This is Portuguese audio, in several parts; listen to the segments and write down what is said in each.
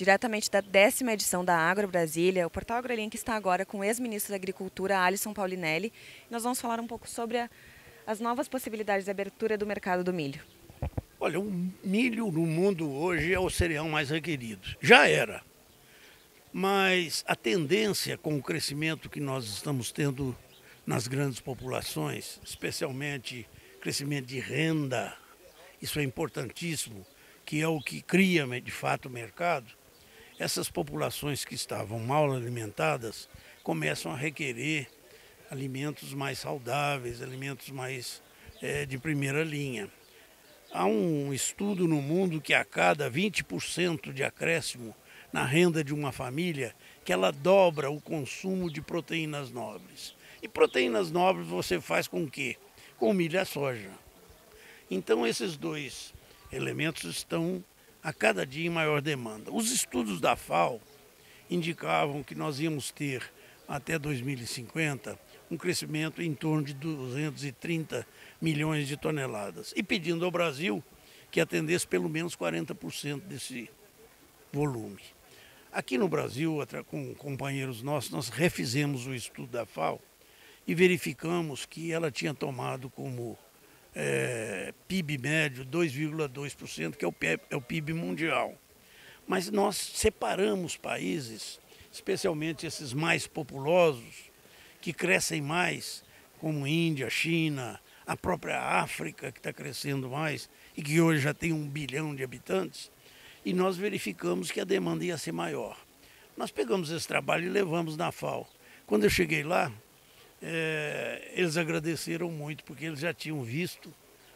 diretamente da 10ª edição da Agro Brasília. O Portal AgroLink está agora com o ex-ministro da Agricultura, Alisson Paulinelli. Nós vamos falar um pouco sobre as novas possibilidades de abertura do mercado do milho. Olha, o milho no mundo hoje é o cereal mais requerido. Já era. Mas a tendência com o crescimento que nós estamos tendo nas grandes populações, especialmente crescimento de renda, isso é importantíssimo, que é o que cria de fato o mercado. Essas populações que estavam mal alimentadas começam a requerer alimentos mais saudáveis, alimentos mais de primeira linha. Há um estudo no mundo que a cada 20% de acréscimo na renda de uma família, que ela dobra o consumo de proteínas nobres. E proteínas nobres você faz com o quê? Com milho e a soja. Então esses dois elementos estão a cada dia em maior demanda. Os estudos da FAO indicavam que nós íamos ter até 2050 um crescimento em torno de 230 milhões de toneladas e pedindo ao Brasil que atendesse pelo menos 40% desse volume. Aqui no Brasil, com companheiros nossos, nós refizemos o estudo da FAO e verificamos que ela tinha tomado como PIB médio 2,2%, que é o PIB mundial. Mas nós separamos países, especialmente esses mais populosos, que crescem mais, como Índia, China, a própria África, que está crescendo mais e que hoje já tem 1 bilhão de habitantes, e nós verificamos que a demanda ia ser maior. Nós pegamos esse trabalho e levamos na FAO. Quando eu cheguei lá, eles agradeceram muito, porque eles já tinham visto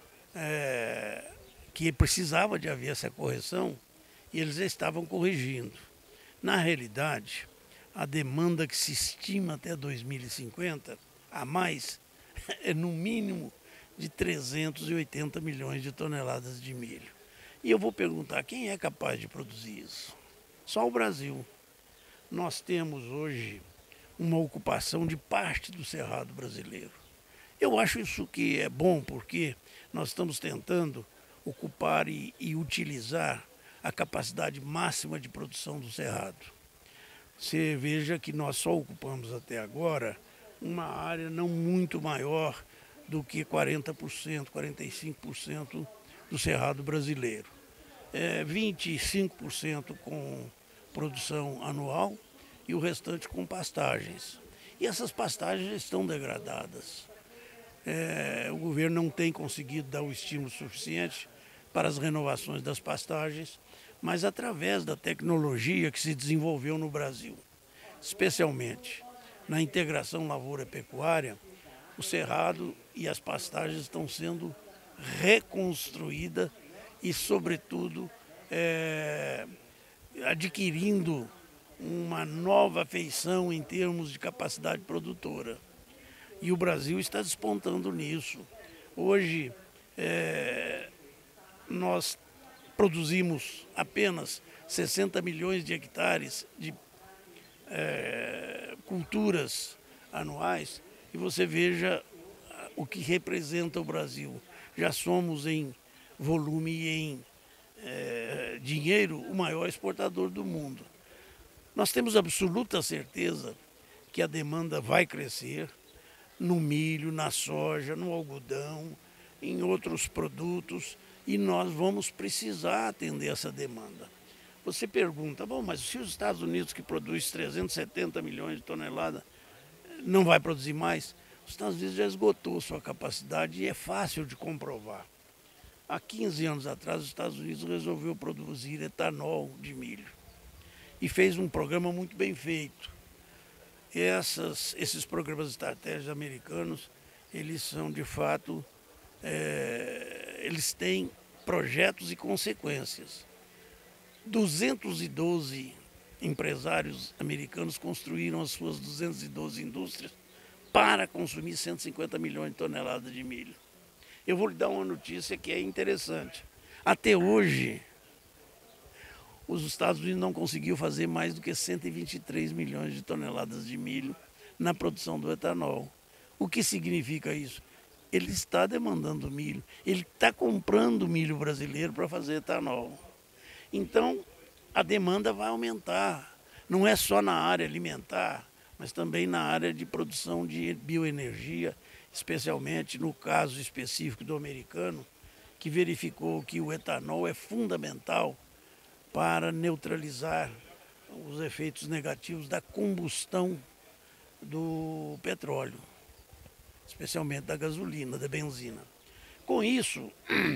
que precisava de haver essa correção e eles já estavam corrigindo. Na realidade, a demanda que se estima até 2050, a mais, é no mínimo de 380 milhões de toneladas de milho. E eu vou perguntar, quem é capaz de produzir isso? Só o Brasil. Nós temos hoje uma ocupação de parte do cerrado brasileiro. Eu acho isso que é bom, porque nós estamos tentando ocupar e utilizar a capacidade máxima de produção do cerrado. Você veja que nós só ocupamos até agora uma área não muito maior do que 40%, 45% do cerrado brasileiro. 25% com produção anual e o restante com pastagens. E essas pastagens estão degradadas. O governo não tem conseguido dar o estímulo suficiente para as renovações das pastagens, mas através da tecnologia que se desenvolveu no Brasil, especialmente na integração lavoura-pecuária, o cerrado e as pastagens estão sendo reconstruídas e, sobretudo, adquirindo uma nova feição em termos de capacidade produtora. E o Brasil está despontando nisso. Hoje, nós produzimos apenas 60 milhões de hectares de culturas anuais e você veja o que representa o Brasil. Já somos em volume e em dinheiro o maior exportador do mundo. Nós temos absoluta certeza que a demanda vai crescer no milho, na soja, no algodão, em outros produtos, e nós vamos precisar atender essa demanda. Você pergunta, bom, mas se os Estados Unidos, que produz 370 milhões de toneladas, não vai produzir mais? Os Estados Unidos já esgotou sua capacidade e é fácil de comprovar. Há 15 anos atrás, os Estados Unidos resolveu produzir etanol de milho e fez um programa muito bem feito. Esses programas estratégicos americanos, eles são de fato, eles têm projetos e consequências. 212 empresários americanos construíram as suas 212 indústrias para consumir 150 milhões de toneladas de milho. Eu vou lhe dar uma notícia que é interessante. Até hoje, os Estados Unidos não conseguiu fazer mais do que 123 milhões de toneladas de milho na produção do etanol. O que significa isso? Ele está demandando milho, ele está comprando milho brasileiro para fazer etanol. Então, a demanda vai aumentar. Não é só na área alimentar, mas também na área de produção de bioenergia, especialmente no caso específico do americano, que verificou que o etanol é fundamental para neutralizar os efeitos negativos da combustão do petróleo, especialmente da gasolina, da benzina. Com isso,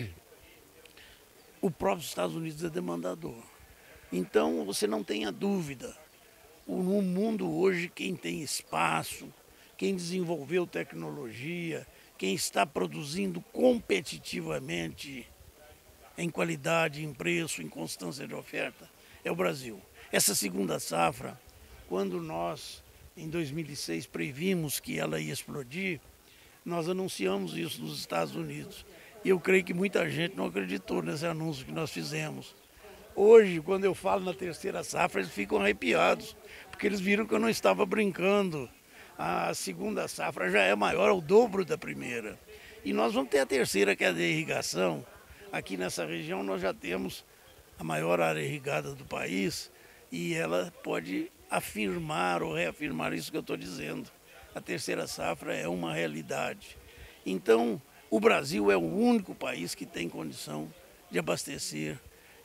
o próprio Estados Unidos é demandador. Então, você não tenha dúvida, no mundo hoje, quem tem espaço, quem desenvolveu tecnologia, quem está produzindo competitivamente em qualidade, em preço, em constância de oferta, é o Brasil. Essa segunda safra, quando nós, em 2006, previmos que ela ia explodir, nós anunciamos isso nos Estados Unidos. E eu creio que muita gente não acreditou nesse anúncio que nós fizemos. Hoje, quando eu falo na terceira safra, eles ficam arrepiados, porque eles viram que eu não estava brincando. A segunda safra já é maior, o dobro da primeira. E nós vamos ter a terceira, que é a de irrigação. Aqui nessa região nós já temos a maior área irrigada do país e ela pode afirmar ou reafirmar isso que eu estou dizendo. A terceira safra é uma realidade. Então, o Brasil é o único país que tem condição de abastecer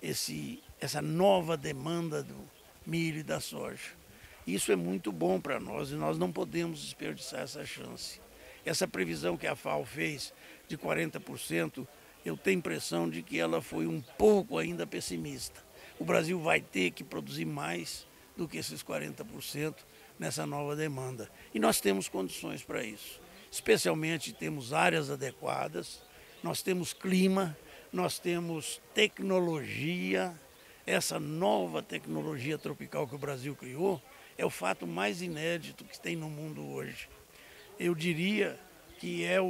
essa nova demanda do milho e da soja. Isso é muito bom para nós e nós não podemos desperdiçar essa chance. Essa previsão que a FAO fez de 40%, eu tenho a impressão de que ela foi um pouco ainda pessimista. O Brasil vai ter que produzir mais do que esses 40% nessa nova demanda. E nós temos condições para isso. Especialmente temos áreas adequadas, nós temos clima, nós temos tecnologia. Essa nova tecnologia tropical que o Brasil criou é o fato mais inédito que tem no mundo hoje. Eu diria que é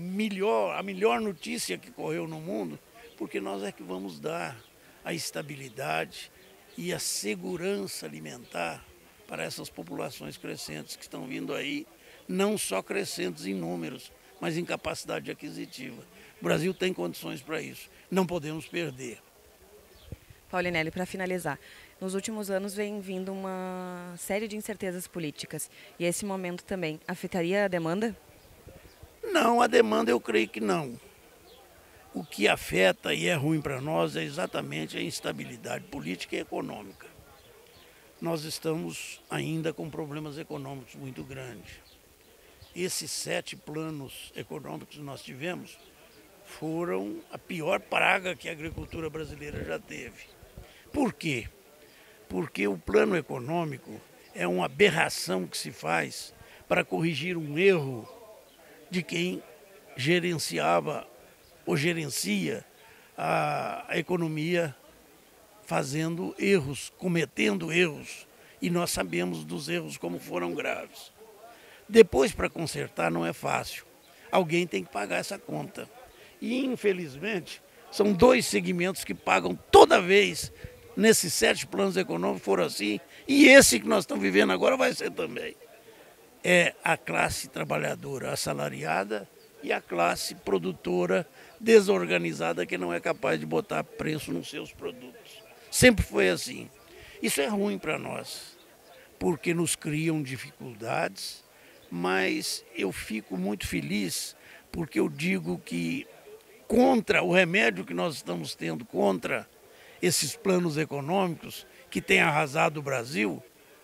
a melhor notícia que correu no mundo, porque nós é que vamos dar a estabilidade e a segurança alimentar para essas populações crescentes que estão vindo aí, não só crescentes em números, mas em capacidade aquisitiva. O Brasil tem condições para isso, não podemos perder. Paulinelli, para finalizar, nos últimos anos vem vindo uma série de incertezas políticas e esse momento também afetaria a demanda? Não, a demanda eu creio que não. O que afeta e é ruim para nós é exatamente a instabilidade política e econômica. Nós estamos ainda com problemas econômicos muito grandes. Esses 7 planos econômicos que nós tivemos foram a pior praga que a agricultura brasileira já teve. Por quê? Porque o plano econômico é uma aberração que se faz para corrigir um erro de quem gerenciava ou gerencia a economia fazendo erros, cometendo erros. E nós sabemos dos erros como foram graves. Depois, para consertar, não é fácil. Alguém tem que pagar essa conta. E, infelizmente, são 2 segmentos que pagam toda vez. Nesses 7 planos econômicos foram assim. E esse que nós estamos vivendo agora vai ser também. É a classe trabalhadora assalariada e a classe produtora desorganizada que não é capaz de botar preço nos seus produtos. Sempre foi assim. Isso é ruim para nós, porque nos criam dificuldades, mas eu fico muito feliz porque eu digo que contra o remédio que nós estamos tendo contra esses planos econômicos que têm arrasado o Brasil,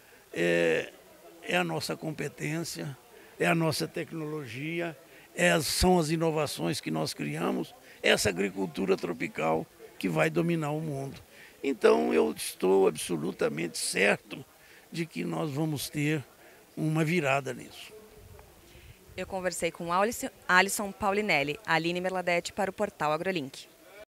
é a nossa competência, é a nossa tecnologia, são as inovações que nós criamos, essa agricultura tropical que vai dominar o mundo. Então eu estou absolutamente certo de que nós vamos ter uma virada nisso. Eu conversei com Alisson Paulinelli, Aline Merladete para o portal AgroLink.